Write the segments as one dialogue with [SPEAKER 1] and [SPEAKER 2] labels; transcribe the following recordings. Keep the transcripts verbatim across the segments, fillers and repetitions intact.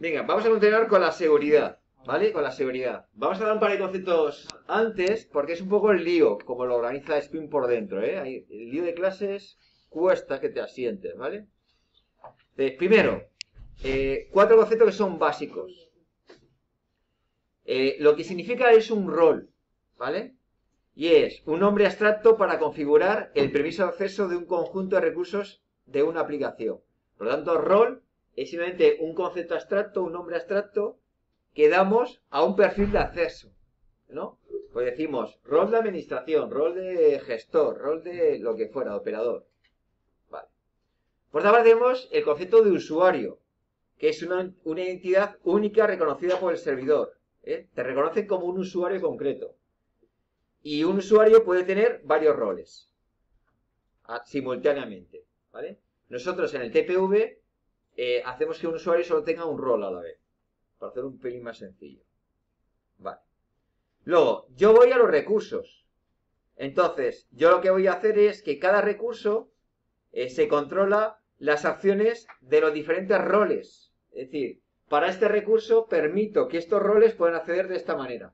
[SPEAKER 1] Venga, vamos a continuar con la seguridad, ¿vale? Con la seguridad. Vamos a dar un par de conceptos antes, porque es un poco el lío, como lo organiza Spin por dentro, ¿eh? Ahí, el lío de clases cuesta que te asientes, ¿vale? Entonces, primero, eh, cuatro conceptos que son básicos. Eh, lo que significa es un rol, ¿vale? Y es un nombre abstracto para configurar el permiso de acceso de un conjunto de recursos de una aplicación. Por lo tanto, rol es simplemente un concepto abstracto, un nombre abstracto que damos a un perfil de acceso, ¿no? Pues decimos rol de administración, rol de gestor, rol de lo que fuera, operador. Vale. Por otra parte tenemos el concepto de usuario, que es una, una identidad única reconocida por el servidor, ¿eh? Te reconocen como un usuario concreto. Y un usuario puede tener varios roles simultáneamente, ¿vale? Nosotros en el T P V eh, hacemos que un usuario solo tenga un rol a la vez, para hacer un pelín más sencillo. Vale. Luego, yo voy a los recursos. Entonces, yo lo que voy a hacer es que cada recurso eh, se controla las acciones de los diferentes roles. Es decir, para este recurso permito que estos roles puedan acceder de esta manera.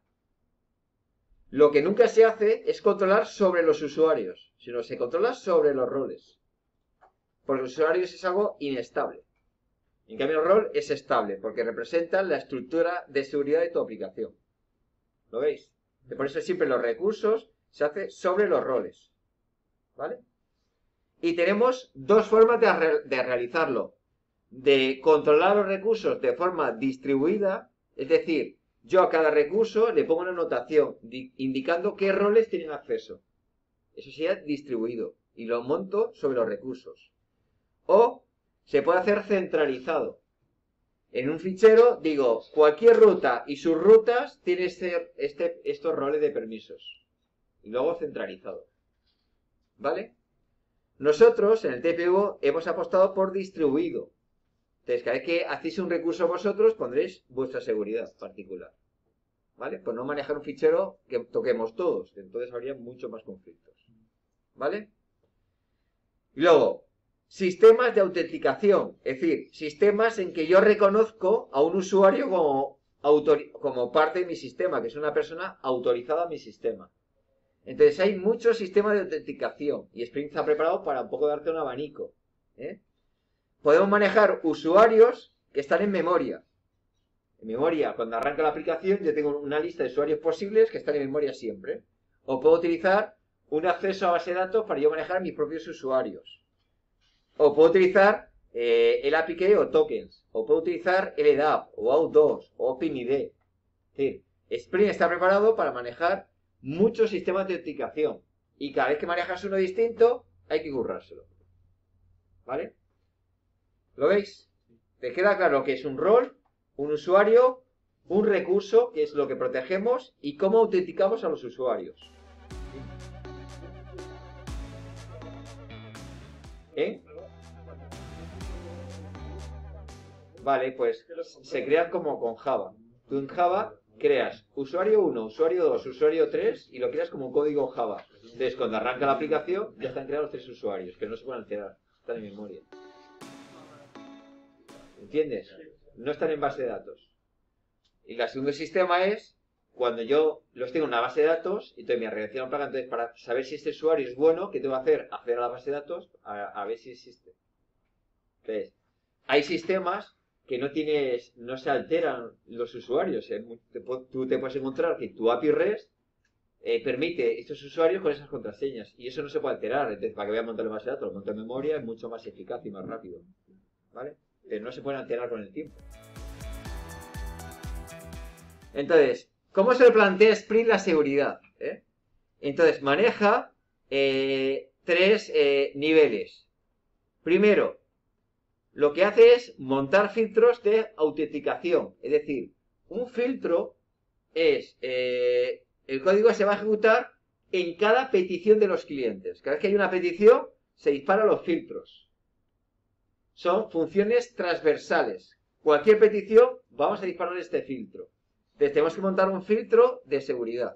[SPEAKER 1] Lo que nunca se hace es controlar sobre los usuarios, sino se controla sobre los roles. Porque los usuarios es algo inestable. En cambio, el rol es estable, porque representa la estructura de seguridad de tu aplicación. ¿Lo veis? Y por eso siempre los recursos se hace sobre los roles. ¿Vale? Y tenemos dos formas de, re de realizarlo. De controlar los recursos de forma distribuida, es decir, yo a cada recurso le pongo una notación indicando qué roles tienen acceso. Eso sería distribuido. Y lo monto sobre los recursos. O se puede hacer centralizado. En un fichero digo, cualquier ruta y sus rutas tienen este, este, estos roles de permisos. Y luego centralizado. ¿Vale? Nosotros en el T P V hemos apostado por distribuido. Entonces, cada vez que hacéis un recurso vosotros, pondréis vuestra seguridad particular. ¿Vale? Por no manejar un fichero que toquemos todos. Entonces habría mucho más conflictos. ¿Vale? Y luego, sistemas de autenticación. Es decir, sistemas en que yo reconozco a un usuario como, como parte de mi sistema, que es una persona autorizada a mi sistema. Entonces hay muchos sistemas de autenticación. Y Spring está preparado para un poco darte un abanico. ¿eh? Podemos manejar usuarios que están en memoria. En memoria, cuando arranca la aplicación, yo tengo una lista de usuarios posibles que están en memoria siempre. O puedo utilizar un acceso a base de datos para yo manejar mis propios usuarios. O puedo utilizar eh, el A P I Key o tokens. O puedo utilizar L D A P, o Auth dos, o OpenID. Es decir, Spring está preparado para manejar muchos sistemas de autenticación. Y cada vez que manejas uno distinto, hay que currárselo. ¿Vale? ¿Lo veis? ¿Te queda claro que es un rol, un usuario, un recurso, que es lo que protegemos, y cómo autenticamos a los usuarios? ¿Eh? Vale, pues se crean como con Java. Tú en Java creas usuario uno, usuario dos, usuario tres y lo creas como un código Java. Entonces, cuando arranca la aplicación, ya están creados tres usuarios, que no se pueden alterar, están en memoria. ¿Entiendes? No están en base de datos. Y el segundo sistema es cuando yo los tengo en una base de datos y entonces mi relación plaga, entonces para saber si este usuario es bueno, ¿qué tengo que hacer? Acceder a la base de datos a, a ver si existe. Entonces, hay sistemas que no tienes, no se alteran los usuarios. ¿eh? Te, tú te puedes encontrar que tu A P I REST eh, permite estos usuarios con esas contraseñas y eso no se puede alterar. Entonces, para que voy a montar la base de datos, lo monto en memoria, es mucho más eficaz y más rápido. ¿Vale? Pero no se pueden alterar con el tiempo. Entonces, ¿cómo se le plantea Spring la seguridad? ¿Eh? Entonces, maneja eh, tres eh, niveles. Primero, lo que hace es montar filtros de autenticación. Es decir, un filtro es... Eh, el código se va a ejecutar en cada petición de los clientes. Cada vez que hay una petición, se disparan los filtros. Son funciones transversales. Cualquier petición, vamos a disparar este filtro. Entonces tenemos que montar un filtro de seguridad.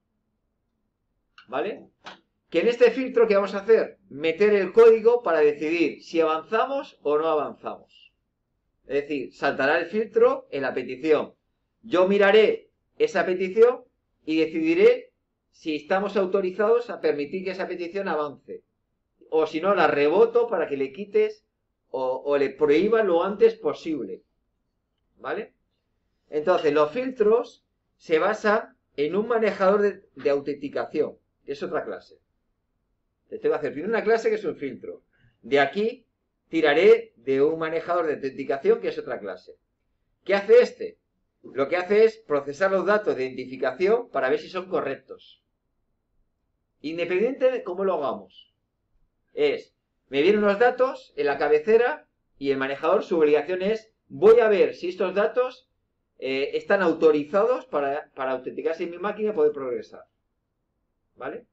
[SPEAKER 1] ¿Vale? Que en este filtro, ¿qué vamos a hacer? Meter el código para decidir si avanzamos o no avanzamos. Es decir, saltará el filtro en la petición. Yo miraré esa petición y decidiré si estamos autorizados a permitir que esa petición avance. O si no, la reboto para que le quites o, o le prohíba lo antes posible. ¿Vale? Entonces, los filtros se basan en un manejador de, de autenticación, que es otra clase. Les tengo que hacer primero una clase que es un filtro. De aquí tiraré de un manejador de autenticación, que es otra clase. ¿Qué hace este? Lo que hace es procesar los datos de identificación para ver si son correctos. Independiente de cómo lo hagamos. Es, me vienen unos datos en la cabecera y el manejador, su obligación es, voy a ver si estos datos eh, están autorizados para, para autenticarse en mi máquina y poder progresar. ¿Vale?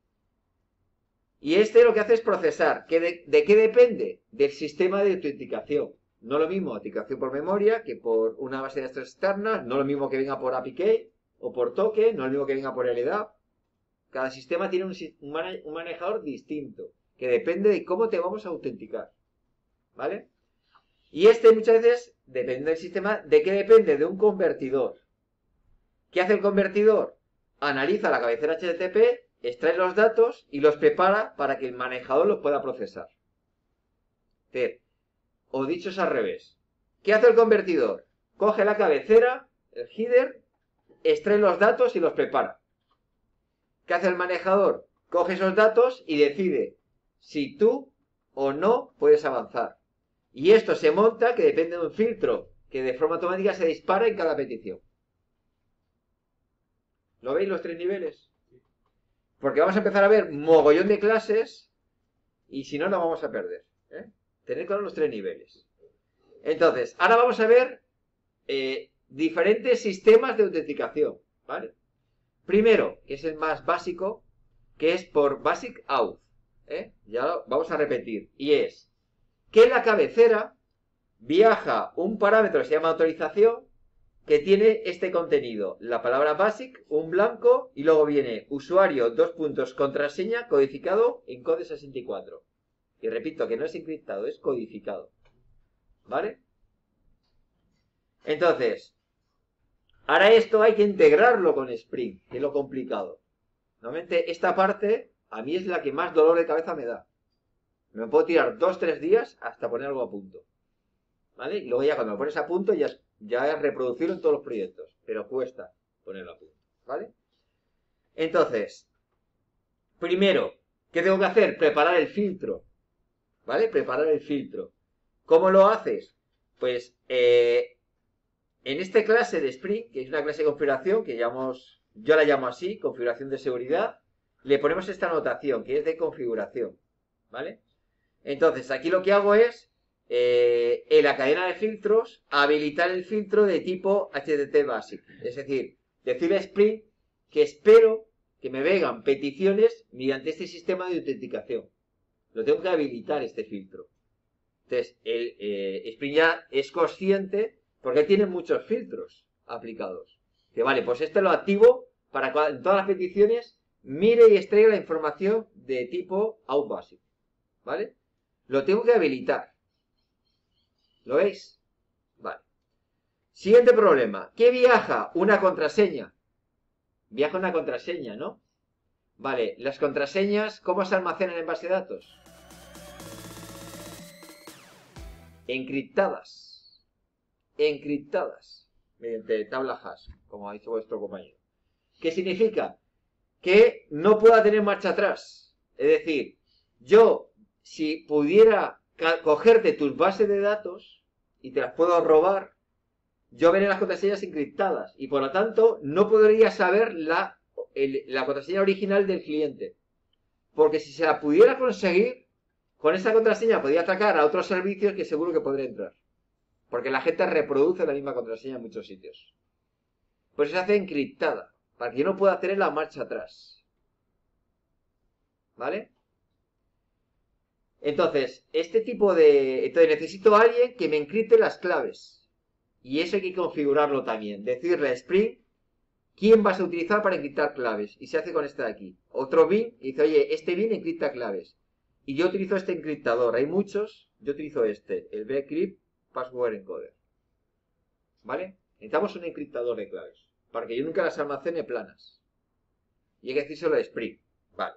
[SPEAKER 1] Y este lo que hace es procesar. ¿De, de qué depende? Del sistema de autenticación. No lo mismo autenticación por memoria que por una base de datos externa, no lo mismo que venga por A P I Key o por token, no lo mismo que venga por L D A P. Cada sistema tiene un, un manejador distinto, que depende de cómo te vamos a autenticar. ¿Vale? Y este muchas veces, depende del sistema, ¿de qué depende? De un convertidor. ¿Qué hace el convertidor? Analiza la cabecera H T T P, extrae los datos y los prepara para que el manejador los pueda procesar. Es o dicho es al revés. ¿Qué hace el convertidor? Coge la cabecera, el header, extrae los datos y los prepara. ¿Qué hace el manejador? Coge esos datos y decide si tú o no puedes avanzar. Y esto se monta, que depende de un filtro que de forma automática se dispara en cada petición. ¿Lo veis los tres niveles? Porque vamos a empezar a ver mogollón de clases y si no, nos vamos a perder. ¿eh? Tener claro los tres niveles. Entonces, ahora vamos a ver eh, diferentes sistemas de autenticación. ¿Vale? Primero, que es el más básico, que es por Basic Auth. ¿eh? Ya lo vamos a repetir. Y es que en la cabecera viaja un parámetro que se llama autorización, que tiene este contenido, la palabra basic, un blanco, y luego viene usuario, dos puntos, contraseña, codificado en code sesenta y cuatro. Y repito, que no es encriptado, es codificado. ¿Vale? Entonces, ahora esto hay que integrarlo con Spring, que es lo complicado. Normalmente esta parte, a mí es la que más dolor de cabeza me da. Me puedo tirar dos, tres días hasta poner algo a punto. ¿Vale? Y luego ya cuando lo pones a punto ya, ya es reproducirlo en todos los proyectos. Pero cuesta ponerlo a punto. ¿Vale? Entonces, primero, ¿qué tengo que hacer? Preparar el filtro. ¿Vale? Preparar el filtro. ¿Cómo lo haces? Pues, eh, en esta clase de Spring, que es una clase de configuración, que llamamos, yo la llamo así, configuración de seguridad, le ponemos esta anotación, que es de configuración. ¿Vale? Entonces, aquí lo que hago es, eh, en la cadena de filtros, habilitar el filtro de tipo H T T P Basic. Es decir, decirle a Spring que espero que me vengan peticiones mediante este sistema de autenticación. Lo tengo que habilitar este filtro. Entonces, el eh, Spring ya es consciente porque tiene muchos filtros aplicados. Que vale, pues este lo activo para que en todas las peticiones mire y extraiga la información de tipo Auth Basic. ¿Vale? Lo tengo que habilitar. ¿Lo veis? Vale. Siguiente problema. ¿Qué viaja? Una contraseña. Viaja una contraseña, ¿no? Vale. Las contraseñas, ¿cómo se almacenan en base de datos? Encriptadas. Encriptadas. Mediante tabla hash, como ha dicho vuestro compañero. ¿Qué significa? Que no pueda tener marcha atrás. Es decir, yo, si pudiera cogerte tus bases de datos y te las puedo robar, yo veré las contraseñas encriptadas y por lo tanto no podría saber la, el, la contraseña original del cliente. Porque si se la pudiera conseguir, con esa contraseña podría atacar a otros servicios que seguro que podría entrar. Porque la gente reproduce la misma contraseña en muchos sitios. Pues se hace encriptada, para que yo no pueda tener la marcha atrás. ¿Vale? Entonces, este tipo de... Entonces necesito a alguien que me encripte las claves. Y eso hay que configurarlo también. Decirle a Spring quién vas a utilizar para encriptar claves. Y se hace con este de aquí. Otro bin y dice, oye, este bin encripta claves. Y yo utilizo este encriptador. Hay muchos. Yo utilizo este, el bcrypt password encoder. ¿Vale? Necesitamos un encriptador de claves, para que yo nunca las almacene planas. Y hay que decírselo a Spring. Vale.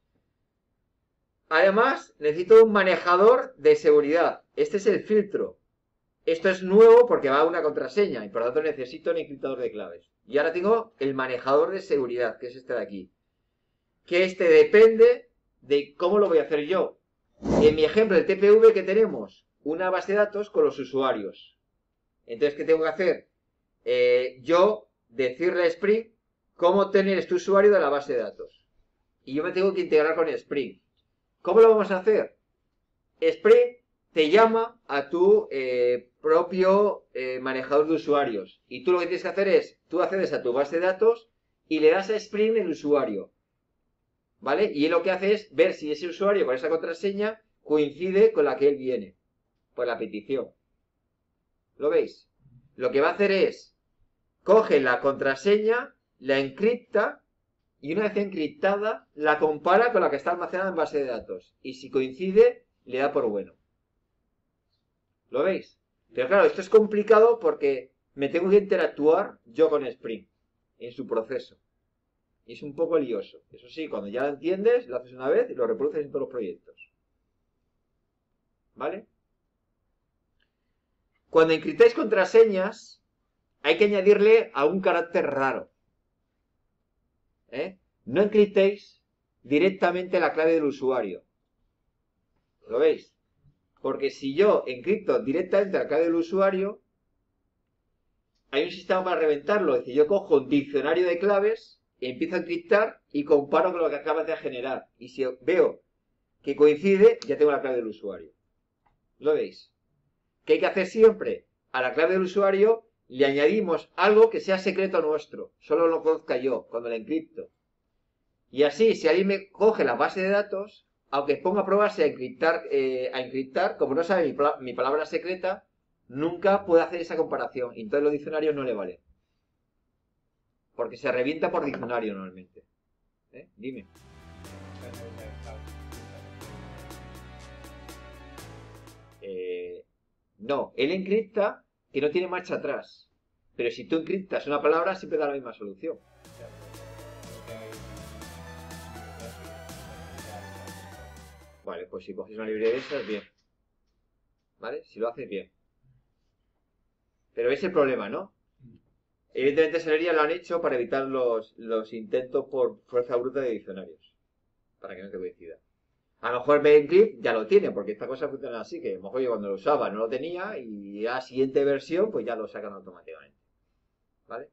[SPEAKER 1] Además, necesito un manejador de seguridad. Este es el filtro. Esto es nuevo porque va a una contraseña y por lo tanto necesito un encriptador de claves. Y ahora tengo el manejador de seguridad, que es este de aquí. Que este depende de cómo lo voy a hacer yo. En mi ejemplo, el T P V que tenemos, una base de datos con los usuarios. Entonces, ¿qué tengo que hacer? Eh, yo decirle a Spring cómo tener este usuario de la base de datos. Y yo me tengo que integrar con Spring. ¿Cómo lo vamos a hacer? Spring te llama a tu eh, propio eh, manejador de usuarios. Y tú lo que tienes que hacer es, tú accedes a tu base de datos y le das a Spring el usuario. ¿Vale? Y él lo que hace es ver si ese usuario con esa contraseña coincide con la que él viene. Por la petición. ¿Lo veis? Lo que va a hacer es, coge la contraseña, la encripta, y una vez encriptada, la compara con la que está almacenada en base de datos. Y si coincide, le da por bueno. ¿Lo veis? Pero claro, esto es complicado porque me tengo que interactuar yo con Spring en su proceso. Y es un poco lioso. Eso sí, cuando ya lo entiendes, lo haces una vez y lo reproduces en todos los proyectos. ¿Vale? Cuando encriptáis contraseñas, hay que añadirle a un carácter raro. ¿Eh? No encriptéis directamente la clave del usuario. ¿Lo veis? Porque si yo encripto directamente la clave del usuario, hay un sistema para reventarlo. Es decir, yo cojo un diccionario de claves, empiezo a encriptar y comparo con lo que acabas de generar. Y si veo que coincide, ya tengo la clave del usuario. ¿Lo veis? ¿Qué hay que hacer siempre? A la clave del usuario le añadimos algo que sea secreto nuestro. Solo lo conozca yo cuando la encripto. Y así, si alguien me coge la base de datos, aunque ponga a probarse a encriptar, eh, a encriptar, como no sabe mi, mi palabra secreta, nunca puede hacer esa comparación. Y entonces los diccionarios no le valen. Porque se revienta por diccionario normalmente. ¿Eh? Dime. Eh, no, él encripta que no tiene marcha atrás. Pero si tú encriptas una palabra, siempre da la misma solución. Vale, pues si coges una librería de esas, bien. ¿Vale? Si lo haces, bien. Pero ese es el problema, ¿no? Evidentemente, Celeria lo han hecho para evitar los, los intentos por fuerza bruta de diccionarios. Para que no te coincida. A lo mejor BenClip ya lo tiene, porque esta cosa funciona así, que a lo mejor yo cuando lo usaba no lo tenía y a la siguiente versión pues ya lo sacan automáticamente. ¿Vale?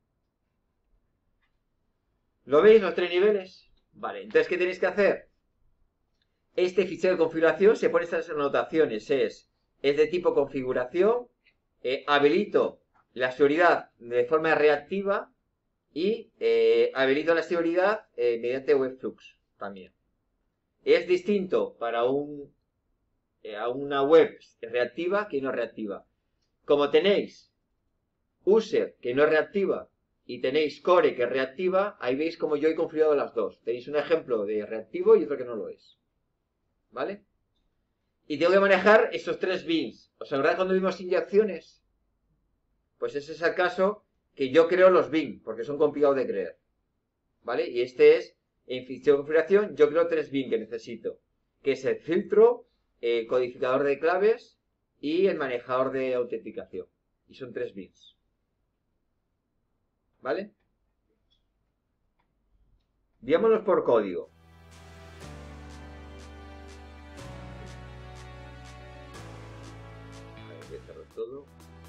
[SPEAKER 1] ¿Lo veis los tres niveles? Vale, entonces ¿qué tenéis que hacer? Este fichero de configuración se pone estas anotaciones, es, es de tipo configuración, eh, habilito la seguridad de forma reactiva y eh, habilito la seguridad eh, mediante Webflux también. Es distinto para un, eh, a una web reactiva que no reactiva. Como tenéis user que no es reactiva y tenéis core que es reactiva, ahí veis como yo he configurado las dos. Tenéis un ejemplo de reactivo y otro que no lo es. ¿Vale? Y tengo que manejar esos tres bins. ¿Os acordáis cuando vimos inyecciones? Pues ese es el caso que yo creo los bins, porque son complicados de creer. ¿Vale? Y este es, en fichero de configuración, yo creo tres bins que necesito. Que es el filtro, el codificador de claves y el manejador de autenticación. Y son tres bins. ¿Vale? Diámonos por código. Voy a cerrar todo.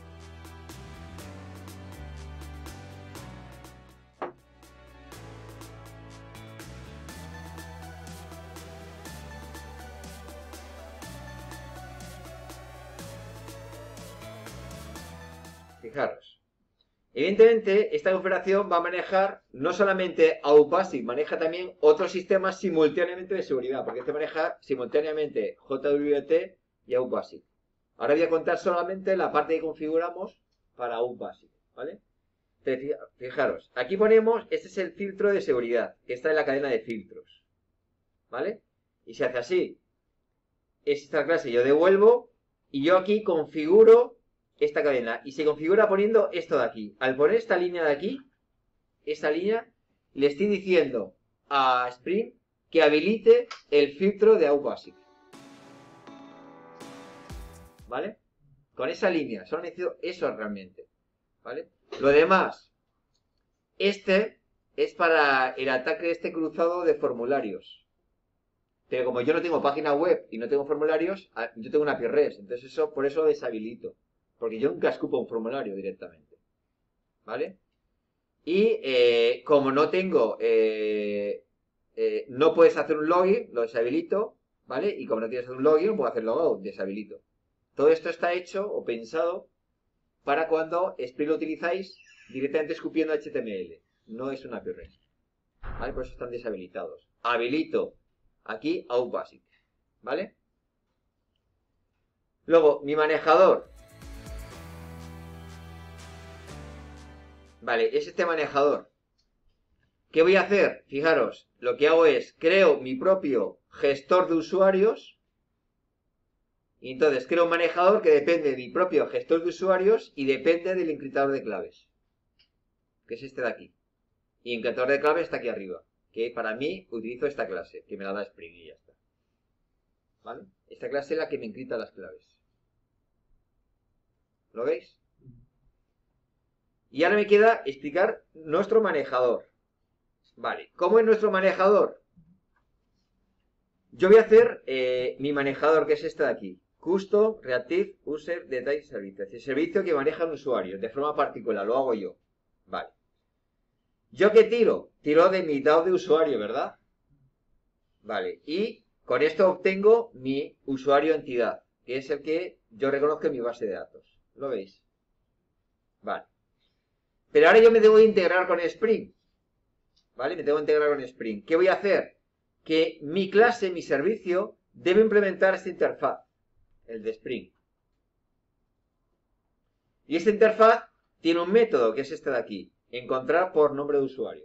[SPEAKER 1] Fijaros. Evidentemente, esta configuración va a manejar no solamente AuBasic, maneja también otros sistemas simultáneamente de seguridad, porque este maneja simultáneamente J W T y AuBasic. Ahora voy a contar solamente la parte que configuramos para AuBasic, ¿vale? Entonces, fijaros, aquí ponemos, este es el filtro de seguridad, que está en la cadena de filtros, ¿vale? Y se hace así. Es esta clase, yo devuelvo, y yo aquí configuro esta cadena y se configura poniendo esto de aquí. Al poner esta línea de aquí, esta línea, le estoy diciendo a Spring que habilite el filtro de OutBasic. ¿Vale? Con esa línea, solo necesito eso realmente. ¿Vale? Lo demás, este es para el ataque este cruzado de formularios. Pero como yo no tengo página web y no tengo formularios, yo tengo una A P I REST. Entonces eso, por eso lo deshabilito. Porque yo nunca escupo un formulario directamente. ¿Vale? Y eh, como no tengo, eh, eh, no puedes hacer un login, lo deshabilito. ¿Vale? Y como no tienes un login, no puedo hacer logout, deshabilito. Todo esto está hecho o pensado para cuando Spring lo utilizáis directamente escupiendo H T M L. No es una A P I REST. ¿Vale? Por eso están deshabilitados. Habilito aquí OutBasic. ¿Vale? Luego, mi manejador. Vale, es este manejador. ¿Qué voy a hacer? Fijaros, lo que hago es, creo mi propio gestor de usuarios. Y entonces creo un manejador que depende de mi propio gestor de usuarios y depende del encriptador de claves. Que es este de aquí. Y el encriptador de claves está aquí arriba. Que para mí utilizo esta clase, que me la da Spring y ya está. ¿Vale? Esta clase es la que me encripta las claves. ¿Lo veis? Y ahora me queda explicar nuestro manejador. Vale, ¿cómo es nuestro manejador? Yo voy a hacer eh, mi manejador, que es este de aquí. Custom Reactive User Detail Service. Es el servicio que maneja un usuario de forma particular, lo hago yo. Vale. ¿Yo qué tiro? Tiro de mi D A O de usuario, ¿verdad? Vale, y con esto obtengo mi usuario entidad, que es el que yo reconozco en mi base de datos. ¿Lo veis? Vale. Pero ahora yo me debo integrar con Spring. ¿Vale? Me tengo que integrar con Spring. ¿Qué voy a hacer? Que mi clase, mi servicio, debe implementar esta interfaz, el de Spring. Y esta interfaz tiene un método, que es este de aquí, encontrar por nombre de usuario.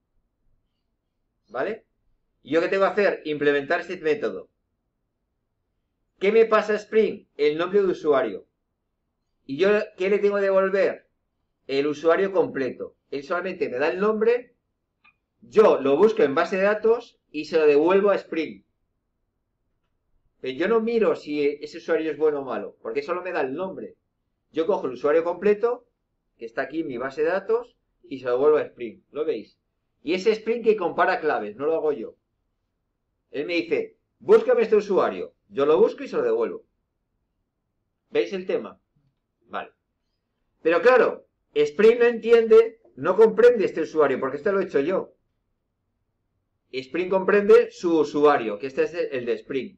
[SPEAKER 1] ¿Vale? ¿Y yo qué tengo que hacer? Implementar este método. ¿Qué me pasa a Spring? El nombre de usuario. ¿Y yo qué le tengo que devolver? El usuario completo. Él solamente me da el nombre, yo lo busco en base de datos y se lo devuelvo a Spring. Pero yo no miro si ese usuario es bueno o malo, porque solo me da el nombre. Yo cojo el usuario completo, que está aquí en mi base de datos, y se lo devuelvo a Spring. ¿Lo veis? Y ese Spring que compara claves, no lo hago yo. Él me dice, búscame este usuario. Yo lo busco y se lo devuelvo. ¿Veis el tema? Vale. Pero claro, Spring no entiende, no comprende este usuario, porque este lo he hecho yo. Spring comprende su usuario, que este es el de Spring.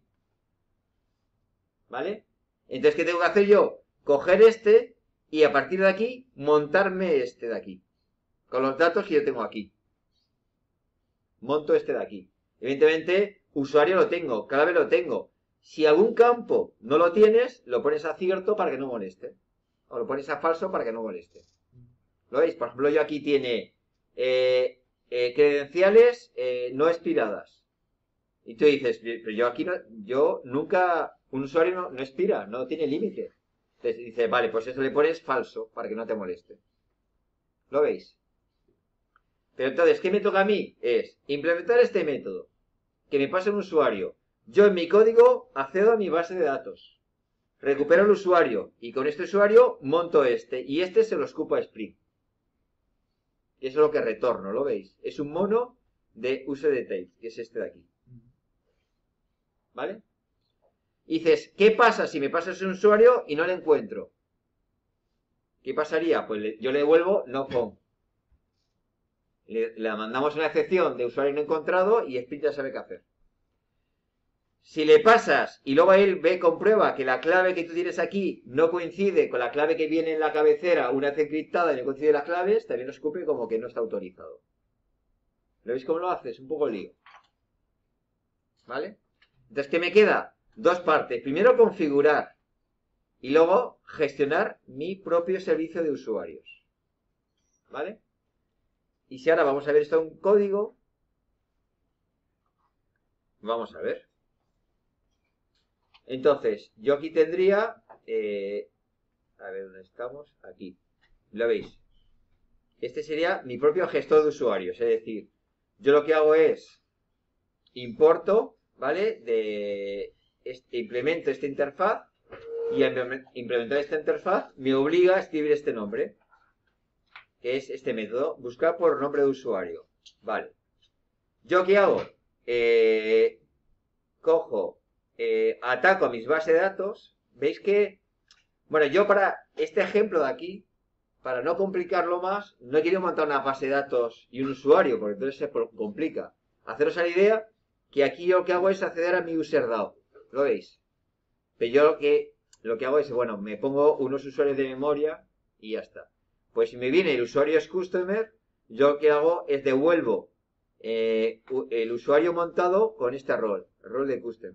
[SPEAKER 1] ¿Vale? Entonces, ¿qué tengo que hacer yo? Coger este y a partir de aquí montarme este de aquí. Con los datos que yo tengo aquí. Monto este de aquí. Evidentemente, usuario lo tengo, clave lo tengo. Si algún campo no lo tienes, lo pones a cierto para que no moleste. O lo pones a falso para que no moleste. ¿Lo veis? Por ejemplo, yo aquí tiene eh, eh, credenciales eh, no expiradas. Y tú dices, pero yo aquí no, yo nunca, un usuario no, no expira, no tiene límite. Entonces dice, vale, pues eso le pones falso para que no te moleste. ¿Lo veis? Pero entonces, ¿qué me toca a mí? Es implementar este método, que me pase un usuario. Yo en mi código accedo a mi base de datos. Recupero el usuario y con este usuario monto este y este se lo escupo a Spring. Y eso es lo que retorno, ¿lo veis? Es un mono de user details, que es este de aquí. ¿Vale? Y dices, ¿qué pasa si me pasa ese usuario y no le encuentro? ¿Qué pasaría? Pues le, yo le devuelvo no found. Le, le mandamos una excepción de usuario no encontrado y Spring ya sabe qué hacer. Si le pasas y luego él ve, comprueba que la clave que tú tienes aquí no coincide con la clave que viene en la cabecera una vez encriptada y no coincide las claves, también lo escupe como que no está autorizado. ¿Lo veis cómo lo hace? Es un poco lío. ¿Vale? Entonces, ¿qué me queda? Dos partes. Primero, configurar. Y luego, gestionar mi propio servicio de usuarios. ¿Vale? Y si ahora vamos a ver esto en código, vamos a ver. Entonces, yo aquí tendría, eh, A ver, ¿dónde estamos? Aquí. ¿Lo veis? Este sería mi propio gestor de usuarios. Es decir, yo lo que hago es importo, ¿vale? De este, implemento esta interfaz y al implementar esta interfaz me obliga a escribir este nombre, que es este método, buscar por nombre de usuario. Vale. ¿Yo qué hago? Eh, cojo, eh, ataco a mis bases de datos. ¿Veis que? Bueno, yo para este ejemplo de aquí, para no complicarlo más, no he querido montar una base de datos y un usuario, porque entonces se complica. Haceros a la idea que aquí yo lo que hago es acceder a mi userDAO. ¿Lo veis? Pero yo lo que, lo que hago es, bueno, me pongo unos usuarios de memoria y ya está. Pues si me viene el usuario es customer, yo lo que hago es devuelvo eh, el usuario montado con este rol, el rol de customer.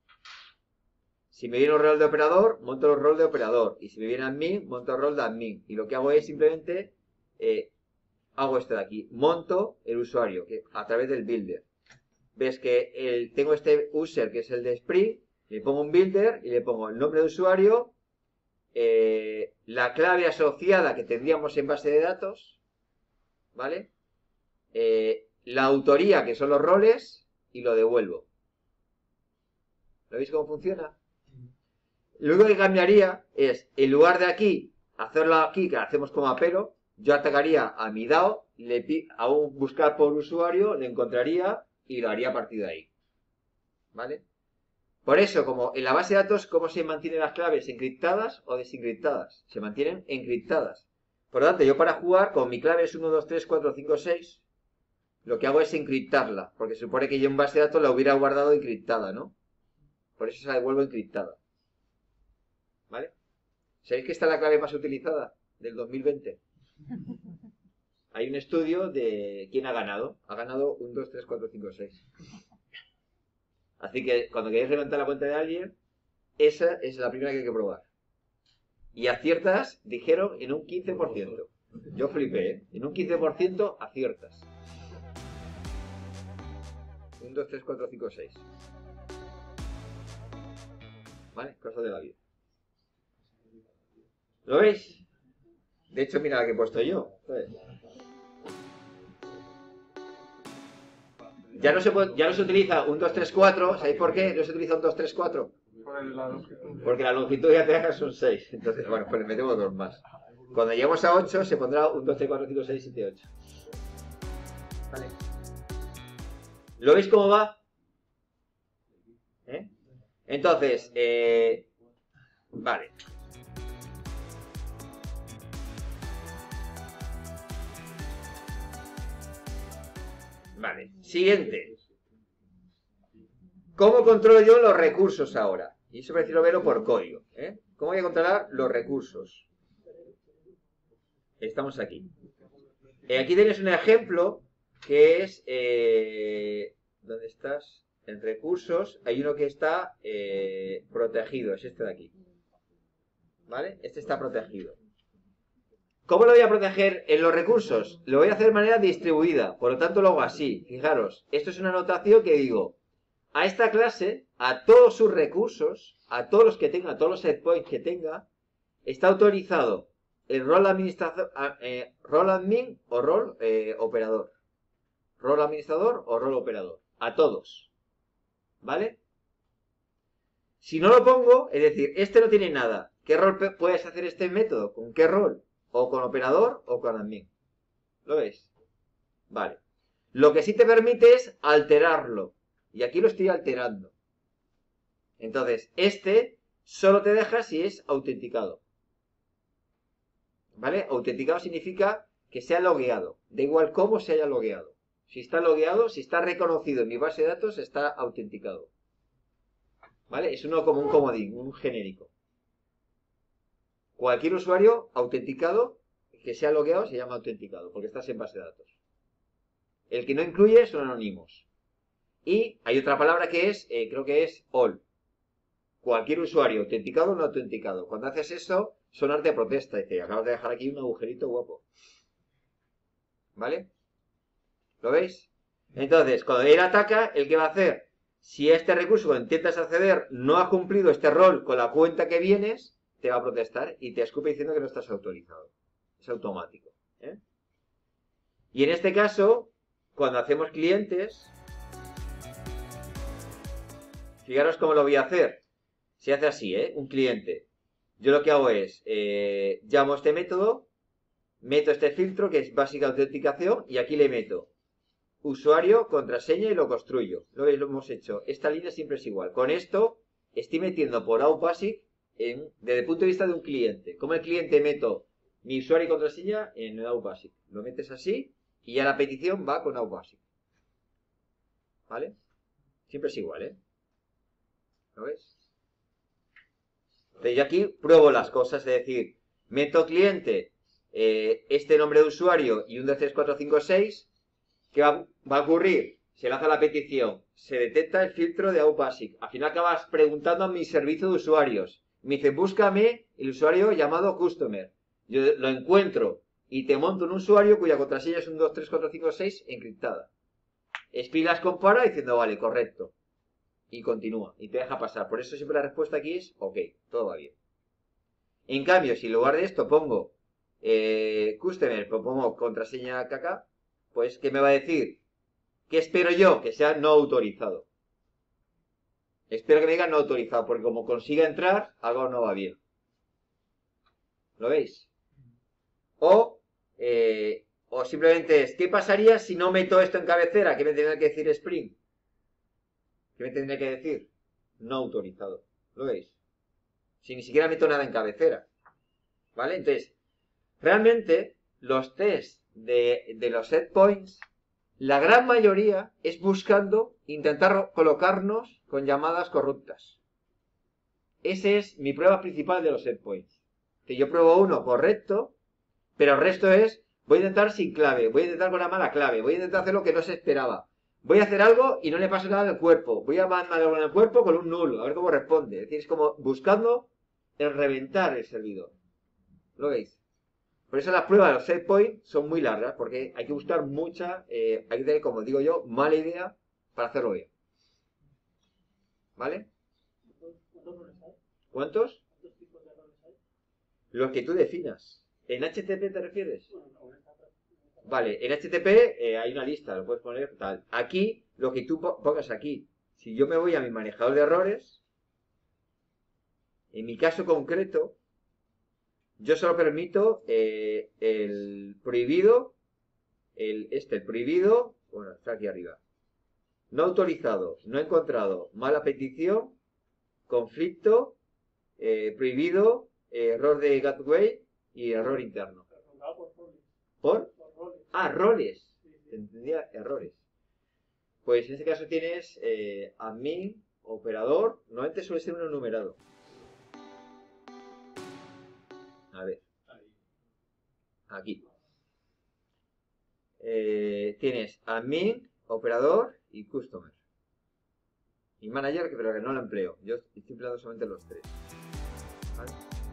[SPEAKER 1] Si me viene un rol de operador, monto el rol de operador. Y si me viene admin, monto el rol de admin. Y lo que hago es simplemente, eh, hago esto de aquí. Monto el usuario que, a través del builder. Ves que el, tengo este user que es el de Spring. Le pongo un builder y le pongo el nombre de usuario, eh, la clave asociada que tendríamos en base de datos, ¿vale? Eh, la autoría, que son los roles, y lo devuelvo. ¿Lo veis cómo funciona? Lo único que cambiaría es, en lugar de aquí, hacerlo aquí, que lo hacemos como a pelo, yo atacaría a mi DAO, le a un buscar por usuario, le encontraría y lo haría a partir de ahí. ¿Vale? Por eso, como en la base de datos, ¿cómo se mantienen las claves? ¿Encriptadas o desencriptadas? Se mantienen encriptadas. Por lo tanto, yo para jugar, como mi clave es uno, dos, tres, cuatro, cinco, seis, lo que hago es encriptarla, porque se supone que yo en base de datos la hubiera guardado encriptada, ¿no? Por eso se la devuelvo encriptada. ¿Vale? ¿Sabéis que esta es la clave más utilizada del dos mil veinte? Hay un estudio de quién ha ganado. Ha ganado uno, dos, tres, cuatro, cinco, seis. Así que cuando queréis levantar la cuenta de alguien, esa es la primera que hay que probar. Y aciertas, dijeron, en un quince por ciento. Yo flipé, ¿eh? En un quince por ciento aciertas. uno, dos, tres, cuatro, cinco, seis. ¿Vale? Cosa de la vida. ¿Lo veis? De hecho, mira la que he puesto yo. Ya no, se puede, ya no se utiliza un dos, tres, cuatro. ¿Sabéis por qué no se utiliza un dos, tres, cuatro? Porque la longitud ya te deja son seis. Entonces, bueno, pues le metemos dos más. Cuando lleguemos a ocho, se pondrá un dos, tres, cuatro, cinco, seis, siete, ocho. ¿Vale? ¿Lo veis cómo va? ¿Eh? Entonces, eh, vale. Vale, siguiente. ¿Cómo controlo yo los recursos ahora? Y eso prefiero verlo por código. ¿eh? ¿Cómo voy a controlar los recursos? Estamos aquí. Eh, aquí tenéis un ejemplo que es... Eh, ¿dónde estás? En recursos hay uno que está eh, protegido. Es este de aquí. ¿Vale? Este está protegido. ¿Cómo lo voy a proteger en los recursos? Lo voy a hacer de manera distribuida, por lo tanto lo hago así. Fijaros, esto es una anotación que digo, a esta clase, a todos sus recursos, a todos los que tenga, a todos los set points que tenga, está autorizado el rol administrador, eh, rol admin o rol eh, operador. Rol administrador o rol operador. A todos. ¿Vale? Si no lo pongo, es decir, este no tiene nada. ¿Qué rol puedes hacer este método? ¿Con qué rol? O con operador o con admin. ¿Lo veis? Vale. Lo que sí te permite es alterarlo. Y aquí lo estoy alterando. Entonces, este solo te deja si es autenticado. ¿Vale? Autenticado significa que sea logueado. Da igual cómo se haya logueado. Si está logueado, si está reconocido en mi base de datos, está autenticado. ¿Vale? Es uno como un comodín, un genérico. Cualquier usuario autenticado que sea logueado se llama autenticado, porque estás en base de datos. El que no incluye son anónimos. Y hay otra palabra que es, eh, creo que es all. Cualquier usuario, autenticado o no autenticado. Cuando haces eso, sonarte a protesta. Dice, acabas de dejar aquí un agujerito guapo. ¿Vale? ¿Lo veis? Entonces, cuando él ataca, ¿el qué va a hacer? Si este recurso cuando intentas acceder no ha cumplido este rol con la cuenta que vienes, te va a protestar y te escupe diciendo que no estás autorizado. Es automático. ¿eh? Y en este caso, cuando hacemos clientes, fijaros cómo lo voy a hacer. Se hace así, ¿eh? Un cliente. Yo lo que hago es, eh, llamo a este método, meto este filtro que es básica autenticación y aquí le meto usuario, contraseña y lo construyo. Lo veis, lo hemos hecho. Esta línea siempre es igual. Con esto estoy metiendo por outBasic en, desde el punto de vista de un cliente. Como el cliente meto mi usuario y contraseña en el outBasic. Lo metes así y ya la petición va con outBasic. ¿Vale? Siempre es igual, ¿eh? ¿Lo ves? Entonces yo aquí pruebo las cosas, es decir, meto cliente, eh, este nombre de usuario y un dos tres cuatro cinco seis. ¿Qué va, va a ocurrir? Se lanza la petición, se detecta el filtro de outBasic. Al final acabas preguntando a mi servicio de usuarios. Me dice, búscame el usuario llamado Customer. Yo lo encuentro y te monto un usuario cuya contraseña es un dos tres cuatro cinco seis encriptada. Spring las compara diciendo, vale, correcto. Y continúa, y te deja pasar. Por eso siempre la respuesta aquí es, ok, todo va bien. En cambio, si en lugar de esto pongo eh, Customer, pues pongo contraseña caca, pues, ¿qué me va a decir? ¿Qué espero yo? Que sea no autorizado. Espero que me diga no autorizado, porque como consiga entrar, algo no va bien. ¿Lo veis? O, eh, o simplemente es, ¿qué pasaría si no meto esto en cabecera? ¿Qué me tendría que decir Spring? ¿Qué me tendría que decir? No autorizado. ¿Lo veis? Si ni siquiera meto nada en cabecera. ¿Vale? Entonces, realmente, los tests de, de los setpoints, la gran mayoría es buscando intentar colocarnos con llamadas corruptas. Esa es mi prueba principal de los setpoints. Que yo pruebo uno correcto, pero el resto es, voy a intentar sin clave, voy a intentar con una mala clave, voy a intentar hacer lo que no se esperaba. Voy a hacer algo y no le pasa nada al cuerpo. Voy a mandar algo en el cuerpo con un nulo, a ver cómo responde. Es decir, es como buscando el reventar el servidor. ¿Lo veis? Por eso las pruebas de los setpoints son muy largas, porque hay que buscar mucha, eh, hay que tener, como digo yo, mala idea para hacerlo bien. ¿Vale? ¿Cuántos? Los que tú definas. ¿En H T T P te refieres? Vale, en H T T P eh, hay una lista, lo puedes poner tal. Aquí, lo que tú pongas aquí. Si yo me voy a mi manejador de errores, en mi caso concreto, yo solo permito eh, el prohibido, el, este, el prohibido, bueno, está aquí arriba. No autorizado, no encontrado, mala petición, conflicto, eh, prohibido, eh, error de gateway y error interno. ¿Por? Ah, roles. Entendía errores. Pues en este caso tienes eh, admin, operador, normalmente suele ser un enumerado. A ver. Aquí. Eh, tienes admin, operador y customer. Y manager, que pero que no lo empleo. Yo estoy empleando solamente los tres. ¿Vale?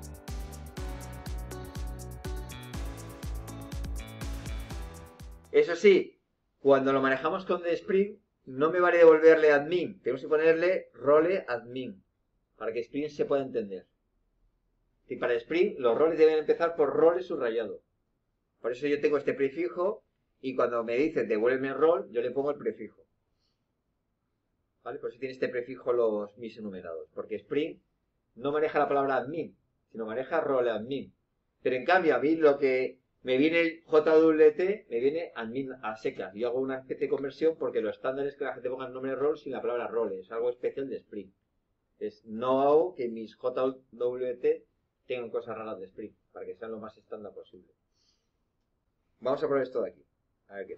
[SPEAKER 1] Eso sí, cuando lo manejamos con The Spring, no me vale devolverle admin. Tenemos que ponerle role admin. Para que Spring se pueda entender. Y para Spring, los roles deben empezar por roles subrayado. Por eso yo tengo este prefijo y cuando me dicen devuélveme el rol, yo le pongo el prefijo. ¿Vale? Por eso tiene este prefijo los mis enumerados. Porque Spring no maneja la palabra admin, sino maneja role admin. Pero en cambio, a mí lo que me viene el J W T, me viene admin a secas. Yo hago una especie de conversión porque lo estándar es que la gente ponga el nombre de rol sin la palabra role. Es algo especial de Spring. Es, no hago que mis J W T tengan cosas raras de Spring, para que sean lo más estándar posible. Vamos a probar esto de aquí. A ver qué.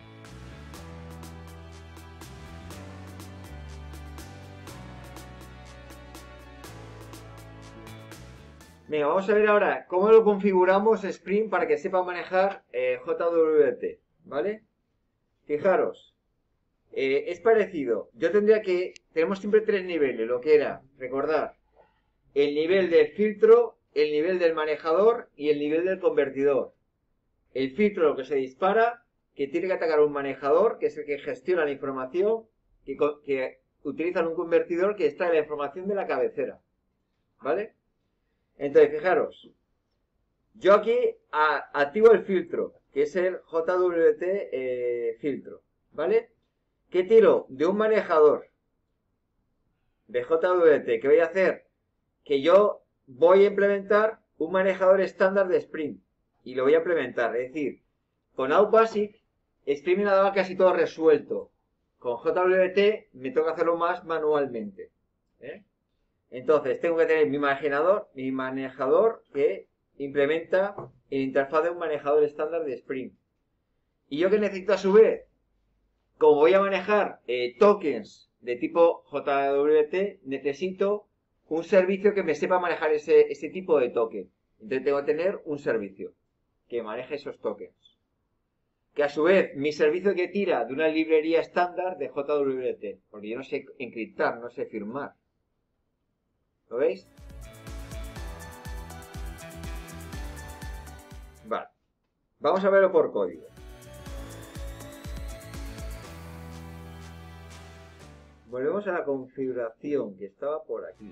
[SPEAKER 1] Venga, vamos a ver ahora cómo lo configuramos Spring para que sepa manejar eh, J W T, ¿vale? Fijaros, eh, es parecido. Yo tendría que... Tenemos siempre tres niveles, lo que era, recordar, el nivel del filtro, el nivel del manejador y el nivel del convertidor. El filtro, lo que se dispara, que tiene que atacar un manejador, que es el que gestiona la información, que, que utiliza un convertidor que extrae la información de la cabecera, ¿vale? Entonces, fijaros, yo aquí a, activo el filtro, que es el J W T eh, filtro, ¿vale? ¿Qué tiro? De un manejador de J W T. ¿Qué voy a hacer? Que yo voy a implementar un manejador estándar de Spring. Y lo voy a implementar. Es decir, con OutBasic, Spring me la daba casi todo resuelto. Con J W T me toca hacerlo más manualmente. ¿eh? Entonces, tengo que tener mi manejador, mi manejador que implementa el interfaz de un manejador estándar de Spring. ¿Y yo qué necesito a su vez? Como voy a manejar eh, tokens de tipo J W T, necesito un servicio que me sepa manejar ese, ese tipo de token. Entonces tengo que tener un servicio que maneje esos tokens. Que a su vez, mi servicio que tira de una librería estándar de J W T. Porque yo no sé encriptar, no sé firmar. ¿Lo veis? Vale. Vamos a verlo por código. Volvemos a la configuración que estaba por aquí.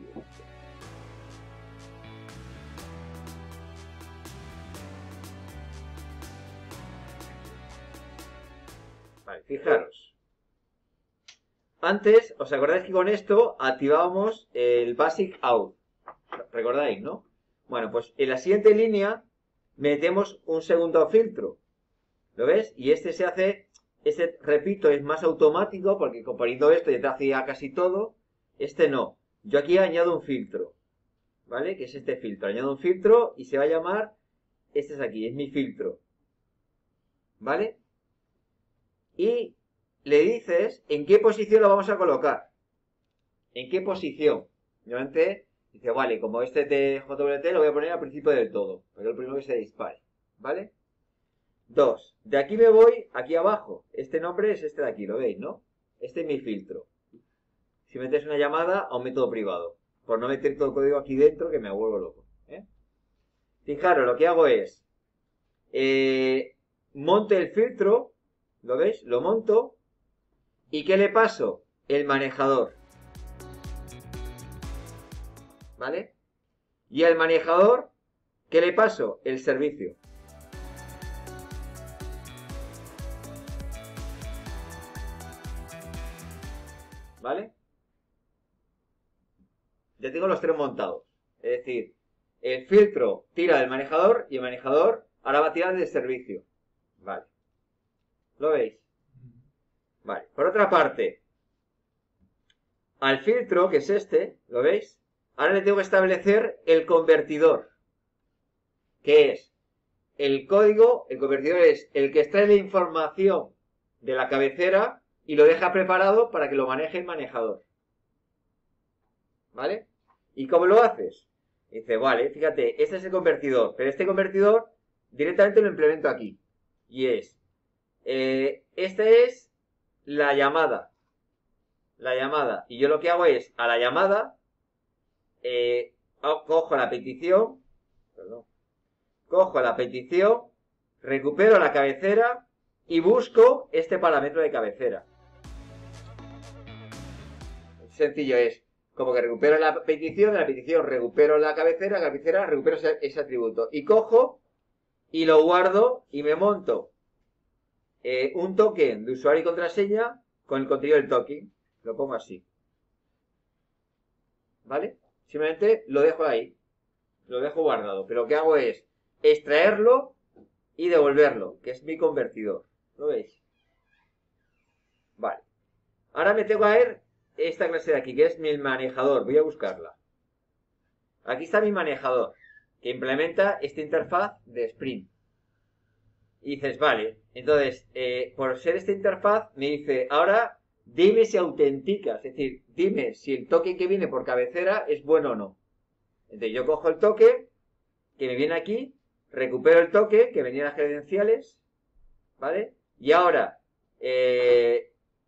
[SPEAKER 1] Vale, fijaros. Antes, ¿os acordáis que con esto activábamos el Basic Out? ¿Recordáis, no? Bueno, pues en la siguiente línea metemos un segundo filtro. ¿Lo ves? Y este se hace... Este, repito, es más automático porque componiendo esto ya te hacía casi todo. Este no. Yo aquí añado un filtro. ¿Vale? Que es este filtro. Añado un filtro y se va a llamar... Este es aquí, es mi filtro. ¿Vale? Y le dices en qué posición lo vamos a colocar. ¿En qué posición? Normalmente dice, vale, como este de J W T lo voy a poner al principio del todo. Pero el primero que se dispare. ¿Vale? Dos. De aquí me voy aquí abajo. Este nombre es este de aquí, ¿lo veis, no? Este es mi filtro. Si metes una llamada a un método privado. Por no meter todo el código aquí dentro que me vuelvo loco. ¿eh? Fijaros, lo que hago es... Eh, monte el filtro. ¿Lo veis? Lo monto. ¿Y qué le paso? El manejador. ¿Vale? Y al manejador, ¿qué le paso? El servicio. ¿Vale? Ya tengo los tres montados. Es decir, el filtro tira del manejador y el manejador ahora va a tirar del servicio. Vale. ¿Lo veis? Vale. Por otra parte, al filtro, que es este, ¿lo veis? Ahora le tengo que establecer el convertidor. ¿Qué es? El código, el convertidor es el que extrae la información de la cabecera y lo deja preparado para que lo maneje el manejador. ¿Vale? ¿Y cómo lo haces? Dice, vale, fíjate, este es el convertidor, pero este convertidor directamente lo implemento aquí. Y es, eh, esta es la llamada. La llamada. Y yo lo que hago es, a la llamada, eh, cojo la petición, perdón, cojo la petición, recupero la cabecera y busco este parámetro de cabecera. Sencillo es, como que recupero la petición, de la petición recupero la cabecera, la cabecera recupero ese, ese atributo. Y cojo y lo guardo y me monto eh, un token de usuario y contraseña con el contenido del token. Lo pongo así. ¿Vale? Simplemente lo dejo ahí. Lo dejo guardado. Pero lo que hago es extraerlo y devolverlo, que es mi convertidor. ¿Lo veis? Vale. Ahora me tengo a ver esta clase de aquí, que es mi manejador. Voy a buscarla. Aquí está mi manejador, que implementa esta interfaz de Spring. Y dices, vale, entonces, eh, por ser esta interfaz, me dice, ahora dime si autentica, es decir, dime si el token que viene por cabecera es bueno o no. Entonces yo cojo el token, que me viene aquí, recupero el token, que venía en las credenciales, ¿vale? Y ahora, eh,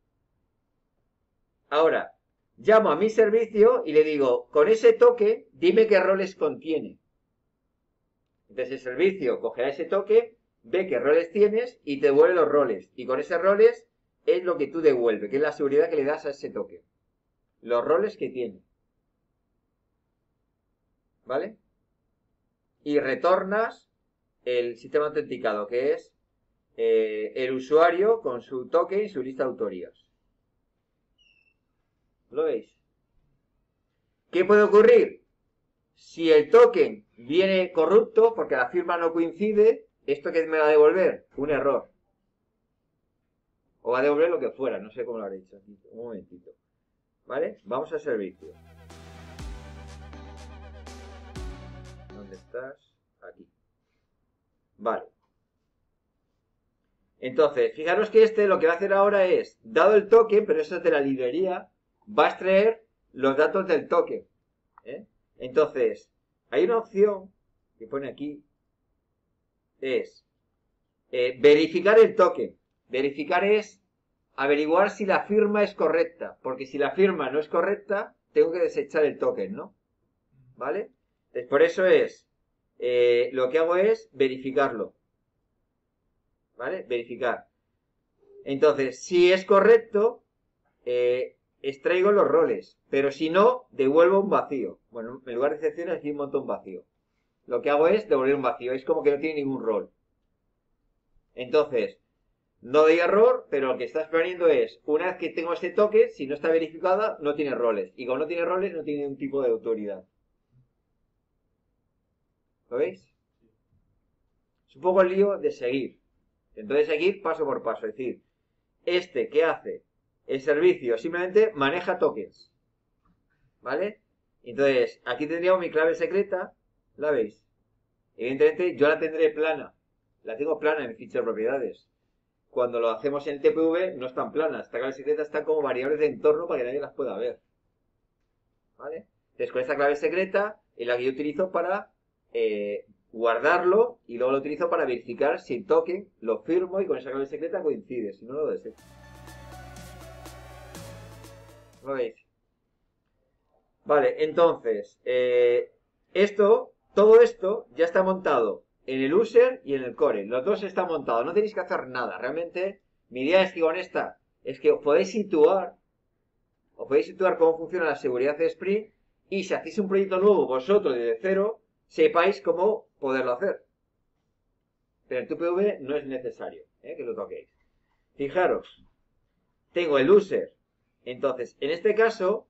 [SPEAKER 1] ahora, llamo a mi servicio y le digo, con ese token, dime qué roles contiene. Entonces el servicio cogerá ese token, ve qué roles tienes y te devuelve los roles. Y con esos roles es lo que tú devuelves, que es la seguridad que le das a ese token. Los roles que tiene. ¿Vale? y retornas el sistema autenticado, que es eh, el usuario con su token y su lista de autorías. ¿Lo veis? ¿Qué puede ocurrir? Si el token viene corrupto, porque la firma no coincide, ¿esto qué me va a devolver? Un error. O va a devolver lo que fuera, no sé cómo lo habré hecho. Un momentito. ¿Vale? Vamos al servicio. ¿Dónde estás? Aquí. Vale. Entonces, fijaros que este lo que va a hacer ahora es, dado el token, pero eso es de la librería, va a extraer los datos del token. ¿eh? Entonces, hay una opción que pone aquí, es eh, verificar el token. Verificar es averiguar si la firma es correcta, porque si la firma no es correcta, tengo que desechar el token, ¿no? ¿Vale? Entonces, por eso es, eh, lo que hago es verificarlo. ¿Vale? Verificar. Entonces, si es correcto, eh, extraigo los roles, pero si no, devuelvo un vacío. Bueno, en lugar de excepciones, aquí un montón vacío. Lo que hago es devolver un vacío, es como que no tiene ningún rol. Entonces, no doy error, pero lo que está exponiendo es, una vez que tengo este toque, si no está verificada, no tiene roles. Y como no tiene roles, no tiene ningún tipo de autoridad. ¿Lo veis? Es un poco el lío de seguir. Entonces seguir paso por paso. Es decir, este, ¿qué hace? El servicio simplemente maneja tokens. ¿Vale? Entonces, aquí tendríamos mi clave secreta. ¿La veis? Evidentemente, yo la tendré plana. La tengo plana en mi ficha de propiedades. Cuando lo hacemos en el T P V, no están planas. Esta clave secreta está como variables de entorno para que nadie las pueda ver. ¿Vale? Entonces, con esta clave secreta es la que yo utilizo para eh, guardarlo y luego lo utilizo para verificar si el token lo firmo y con esa clave secreta coincide. Si no, lo desecho. ¿Lo veis? Vale, entonces, eh, esto, todo esto ya está montado en el user y en el core. Los dos están montados, no tenéis que hacer nada. Realmente, mi idea es que con esta, es que os podéis situar, os podéis situar cómo funciona la seguridad de Spring y si hacéis un proyecto nuevo vosotros desde cero, sepáis cómo poderlo hacer. Pero en T P V no es necesario ¿eh? que lo toquéis. Fijaros, tengo el user. Entonces, en este caso,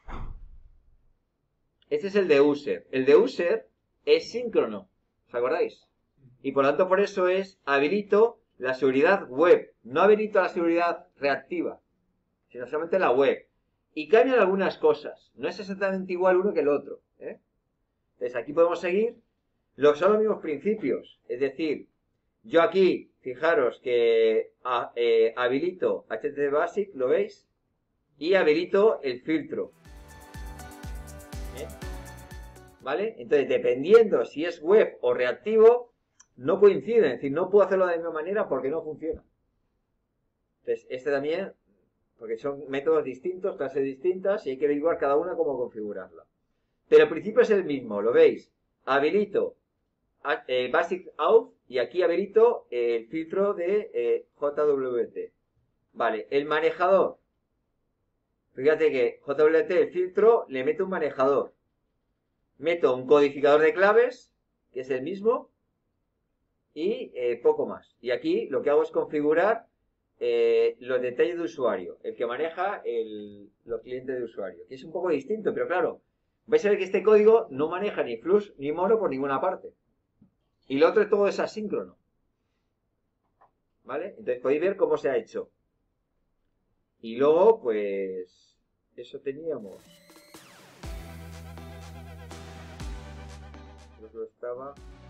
[SPEAKER 1] este es el de user. El de user es síncrono. ¿Os acordáis? Y por lo tanto, por eso es habilito la seguridad web. No habilito la seguridad reactiva, sino solamente la web. Y cambian algunas cosas. No es exactamente igual uno que el otro. ¿eh? Entonces, aquí podemos seguir. Los, son los mismos principios. Es decir, yo aquí, fijaros que a, eh, habilito H T T P Basic, ¿lo veis? Y habilito el filtro. ¿Eh? ¿Vale? Entonces, dependiendo si es web o reactivo, no coinciden. Es decir, no puedo hacerlo de la misma manera porque no funciona. Entonces, este también, porque son métodos distintos, clases distintas, y hay que averiguar cada una cómo configurarla. Pero el principio es el mismo, ¿lo veis? Habilito eh, Basic Auth y aquí habilito eh, el filtro de eh, J W T. Vale, el manejador. Fíjate que J W T, el filtro, le meto un manejador. Meto un codificador de claves, que es el mismo, y eh, poco más. Y aquí lo que hago es configurar eh, los detalles de usuario, el que maneja el, los clientes de usuario, que es un poco distinto, pero claro, vais a ver que este código no maneja ni Flux ni Mono por ninguna parte. Y lo otro todo es asíncrono. ¿Vale? Entonces podéis ver cómo se ha hecho. Y luego, pues, eso teníamos. Creo que lo estaba.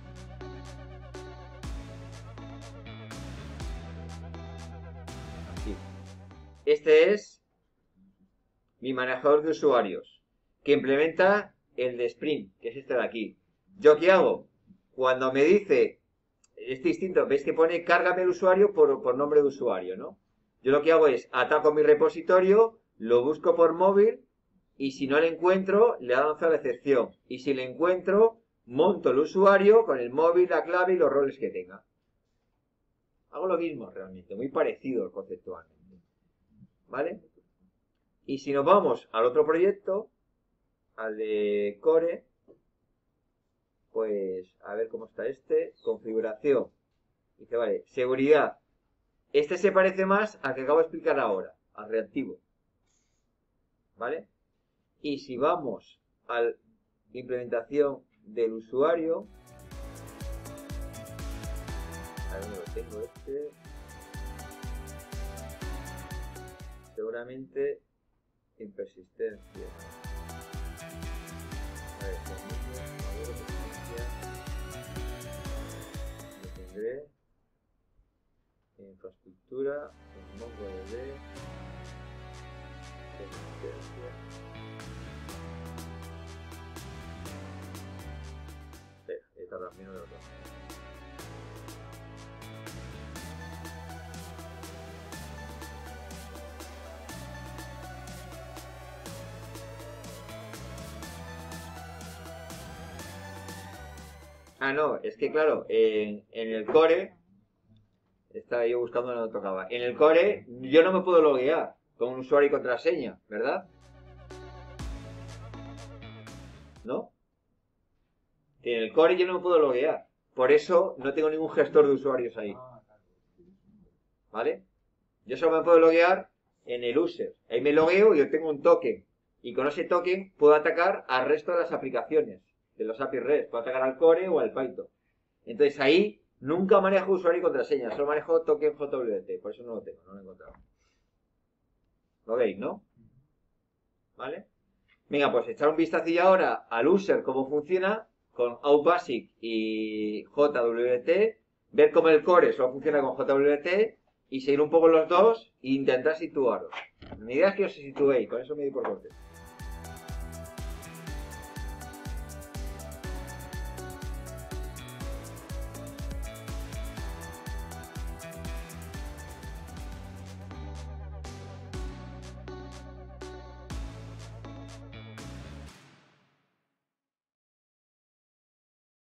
[SPEAKER 1] Aquí. Este es mi manejador de usuarios, que implementa el de Spring, que es este de aquí. ¿Yo qué hago? Cuando me dice, es distinto, veis que pone cárgame el usuario por, por nombre de usuario, ¿no? Yo lo que hago es ataco mi repositorio, lo busco por móvil y si no le encuentro, le lanzo la excepción. Y si le encuentro, monto el usuario con el móvil, la clave y los roles que tenga. Hago lo mismo realmente, muy parecido conceptualmente. ¿Vale? Y si nos vamos al otro proyecto, al de Core, pues pues, a ver cómo está este. Configuración. Dice, vale, seguridad. Este se parece más al que acabo de explicar ahora, al reactivo. ¿Vale? Y si vamos a la implementación del usuario, a ver dónde lo tengo este, seguramente en persistencia. A ver, modelo de persistencia, lo tendré en infraestructura, en MongoDB, persistencia. Espera, he tardado menos de lo que Ah, no, es que claro, en, en el core, estaba yo buscando donde tocaba. En el core yo no me puedo loguear con un usuario y contraseña, ¿verdad? ¿No? En el core yo no me puedo loguear. Por eso no tengo ningún gestor de usuarios ahí. ¿Vale? Yo solo me puedo loguear en el user. Ahí me logueo y yo tengo un token. Y con ese token puedo atacar al resto de las aplicaciones. De los A P I REST, puedo atacar al core o al Python. Entonces ahí nunca manejo usuario y contraseña, solo manejo token J W T, por eso no lo tengo, no lo he encontrado. ¿Lo veis, no? ¿Vale? Venga, pues echar un vistacillo ahora al user, cómo funciona, con OutBasic y J W T, ver cómo el core solo funciona con J W T y seguir un poco los dos e intentar situaros. Mi idea es que os situéis, con eso me di por corte.